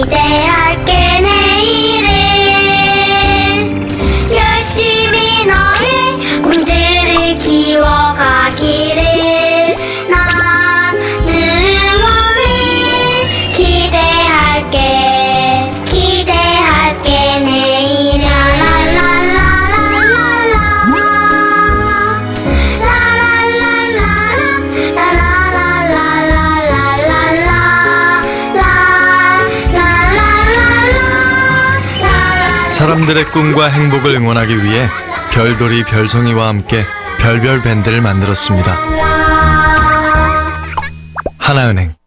기대할게 내일을 열심히 너의 꿈들을 키워가기를 난 늘 응원을 기대할게 내일을 사람들의 꿈과 행복을 응원하기 위해 별돌이 별송이와 함께 별별 밴드를 만들었습니다. 하나은행